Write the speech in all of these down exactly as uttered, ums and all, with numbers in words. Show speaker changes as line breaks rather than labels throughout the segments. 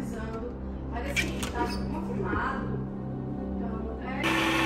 avisando. Mas assim, tá confirmado. Então, é...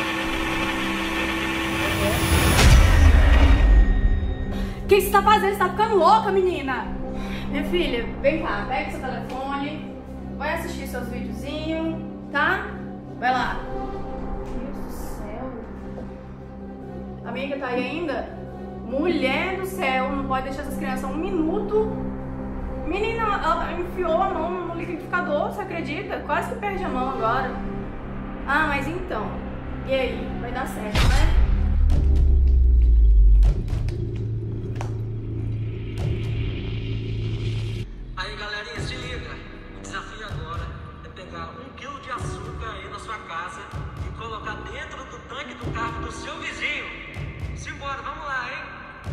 O que você tá fazendo? Você tá ficando louca, menina? Minha filha, vem cá, pega seu telefone, vai assistir seus videozinhos, tá? Vai lá. Meu Deus do céu. A amiga tá aí ainda? Mulher do céu, não pode deixar essas crianças um minuto. Menina, ela enfiou a mão no liquidificador, você acredita? Quase que perde a mão agora. Ah, mas então, e aí? Vai dar certo, né?
Aí, galerinha, se liga. O desafio agora é pegar um quilo de açúcar aí na sua casa e colocar dentro do tanque do carro do seu vizinho. Simbora, vamos lá, hein?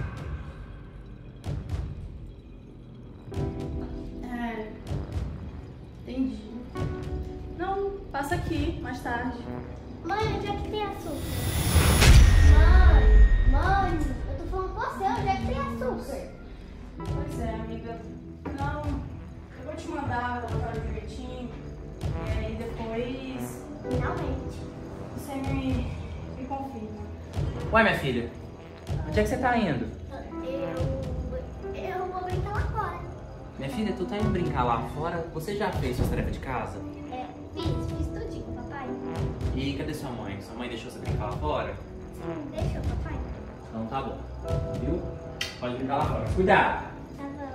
É, entendi. Não, passa aqui mais tarde.
Mãe, onde é que tem açúcar? Mãe, mãe, eu tô falando com você, onde é que tem açúcar?
Pois é, amiga. Não, eu vou te mandar colocar direitinho. É, e depois
Finalmente.
você me, me confirma.
Ué, minha filha, onde é que você tá indo?
Eu. Eu vou brincar lá fora.
Minha filha, tu tá indo brincar lá fora? Você já fez suas tarefas de casa?
É, fiz, fiz tudinho, papai.
E cadê sua mãe? Sua mãe deixou você brincar lá fora?
Deixou, papai.
Então tá bom. Viu? Pode brincar lá fora. Cuidado!
Tá bom.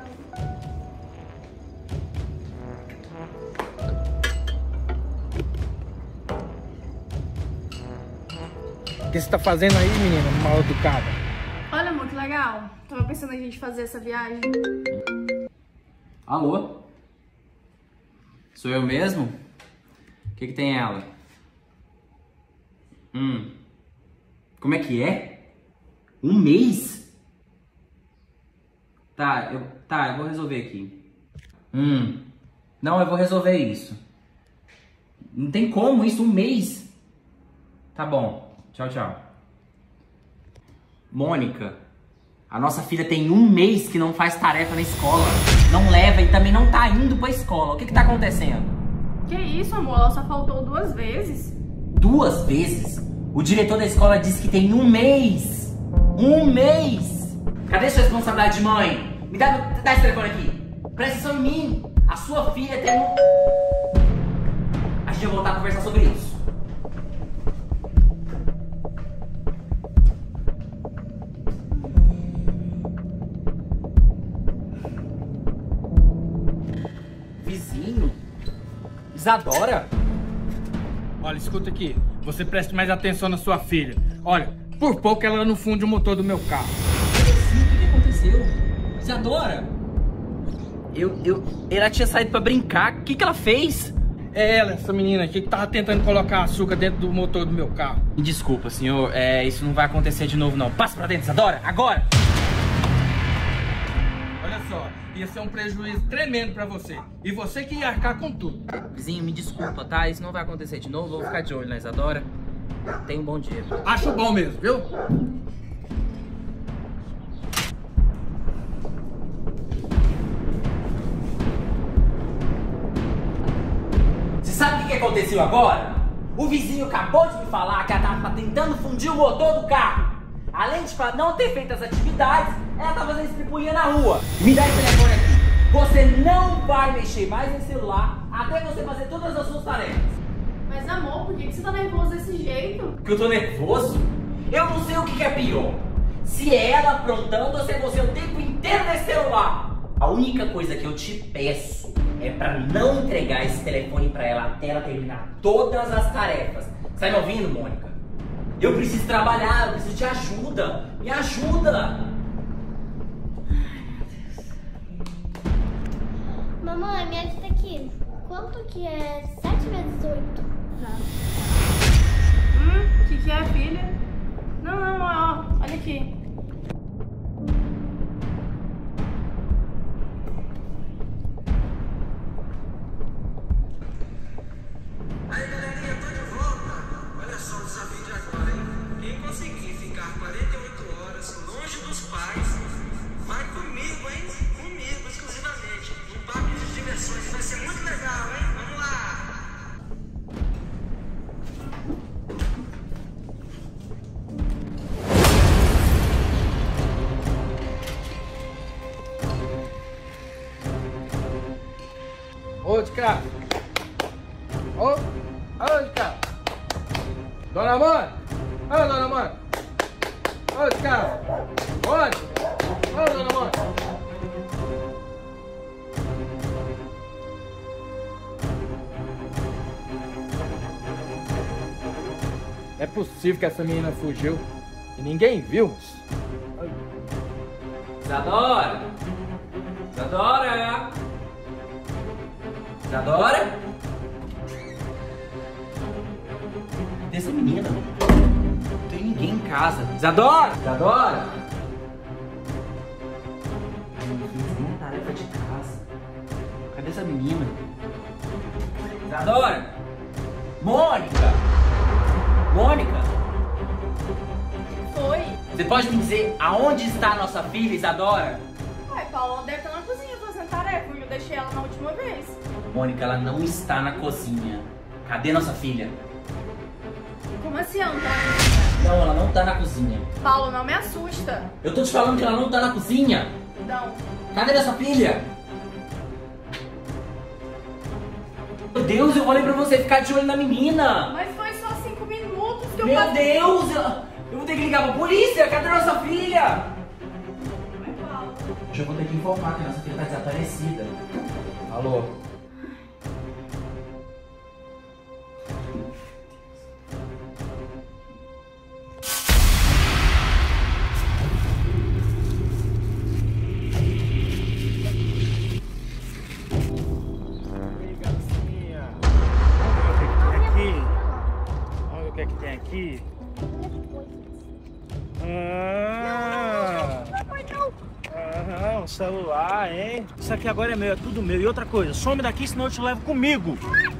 O que você tá fazendo aí, menina, mal educada?
Olha, amor, que legal. Tava pensando em a gente fazer essa viagem.
Alô? Sou eu mesmo? O que que tem ela? Hum. Como é que é? Um mês? Tá, eu, tá, eu vou resolver aqui. Hum. Não, eu vou resolver isso. Não tem como isso, um mês. Tá bom. Tchau, tchau. Mônica, a nossa filha tem um mês que não faz tarefa na escola. Não leva e também não tá indo pra escola. O que que tá acontecendo?
Que isso, amor? Ela só faltou duas vezes.
Duas vezes? O diretor da escola disse que tem um mês. Um mês. Cadê sua responsabilidade de mãe? Me dá, dá esse telefone aqui. Presta atenção em mim. A sua filha tem um... A gente vai voltar a conversar sobre isso. Vizinho? Isadora?
Olha, escuta aqui. Você preste mais atenção na sua filha. Olha, por pouco ela não funde o motor do meu carro.
Vizinho, o que que aconteceu? Isadora? Eu, eu... Ela tinha saído pra brincar. O que que ela fez?
É ela, essa menina aqui, que tava tentando colocar açúcar dentro do motor do meu carro.
Me desculpa, senhor. É, isso não vai acontecer de novo, não. Passa pra dentro, Isadora. Agora!
Olha só, ia ser um prejuízo tremendo pra você. E você que ia arcar com tudo.
Vizinho, me desculpa, tá? Isso não vai acontecer de novo. Vou ficar de olho na Isadora. Tenha um bom dia.
Acho bom mesmo, viu?
Você sabe o que que aconteceu agora? O vizinho acabou de me falar que ela tava tentando fundir o motor do carro. Além de não ter feito as atividades, ela tá fazendo estripulia na rua. Me dá esse telefone aqui. Você não vai mexer mais no celular até você fazer todas as suas tarefas.
Mas, amor, por que que você tá nervoso desse jeito?
Porque eu tô nervoso? Eu não sei o que que é pior. Se é ela aprontando ou se é você o tempo inteiro nesse celular. A única coisa que eu te peço é pra não entregar esse telefone pra ela até ela terminar todas as tarefas. Você tá me ouvindo, Mônica? Eu preciso trabalhar, eu preciso de ajuda. Me ajuda!
Mamãe, me ajuda aqui. Quanto que é sete vezes oito?
Hum, o que que é, filha? Não, não, ó, olha aqui.
Aí, galerinha, tô de volta. Olha só o desafio de agora, hein? Quem conseguir ficar quarenta e oito horas longe dos pais, vai comigo, hein? Comigo, exclusivamente. Um parque de diversões. Vai ser muito legal, hein?
Ô, de cá. Ô, ô, de cá. Dona Mônica. Ô, Dona Mônica. Ô, de cá. Onde? Ô, Dona Mônica. Não é possível que essa menina fugiu e ninguém viu.
Isadora! Isadora! Isadora? Cadê essa menina? Não tem ninguém em casa. Isadora! Isadora! Eu fiz uma tarefa de casa. Cadê essa menina? Isadora! Mônica! Mônica!
Foi?
Você pode me dizer aonde está a nossa filha, Isadora?
Ué, Paulo deve estar na cozinha fazendo tarefa. Eu deixei ela na última vez.
Mônica, ela não está na cozinha. Cadê nossa filha?
Como assim ela não tá na cozinha?
Não, ela não tá na cozinha.
Paulo, não me assusta.
Eu tô te falando que ela não tá na cozinha.
Não.
Cadê nossa filha? Meu Deus, eu falei pra você ficar de olho na menina.
Mas foi só cinco minutos que eu
Meu
passei.
Deus, eu, eu vou ter que ligar pra polícia. Cadê nossa filha?
Ai, Paulo.
Eu já vou ter que informar que nossa filha tá desaparecida. Alô?
O que é que tem aqui? Ah, ah, um celular, hein? Isso aqui agora é meu, é tudo meu. E outra coisa, some daqui, senão eu te levo comigo.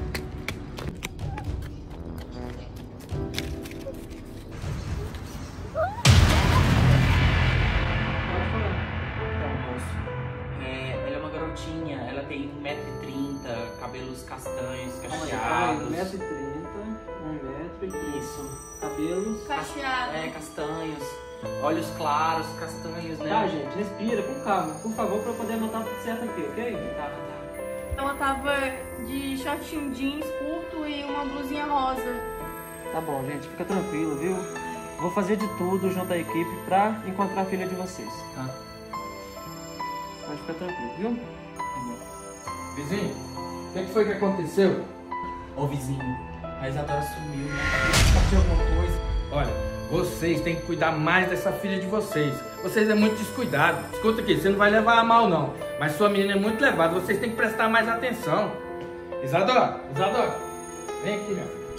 Então, moço, é, ela é uma garotinha, ela tem um metro e trinta, cabelos castanhos, cacheados.
um metro e trinta, um metro e trinta.
Isso.
Cabelos.
Cacheado.
É, castanhos, olhos claros, castanhos, né?
Tá, gente, respira com calma, por favor, pra eu poder anotar tudo certo aqui, ok?
Tá, tá, tá.
Ela tava de shortinho jeans curto e uma blusinha rosa.
Tá bom, gente, fica tranquilo, viu? Vou fazer de tudo junto à equipe pra encontrar a filha de vocês.
Tá.
Pode ficar tranquilo, viu?
Vizinho, o que, que foi que aconteceu?
Ô vizinho, a Isadora sumiu, né? Aconteceu alguma coisa?
Olha, vocês têm que cuidar mais dessa filha de vocês. Vocês é muito descuidado. Escuta aqui, você não vai levar a mal não. Mas sua menina é muito levada, vocês têm que prestar mais atenção. Isadora, Isadora, vem aqui, minha filha.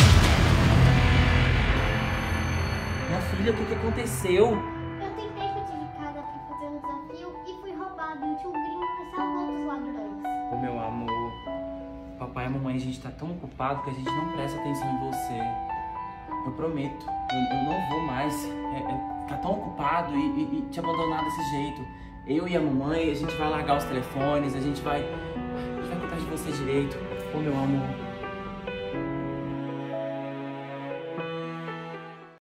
Minha filha, o que que aconteceu?
Eu tentei fugir de casa pra fazer um desafio e fui roubado. E o tio Gringo me salvou dos ladrões.
Ô meu amor, papai e mamãe, a gente tá tão ocupado que a gente não presta atenção em você. Eu prometo, eu, eu não vou mais é, é, ficar tão ocupado e, e, e te abandonar desse jeito. Eu e a mamãe, a gente vai largar os telefones, a gente vai, a gente vai cuidar de você direito. Ô meu amor.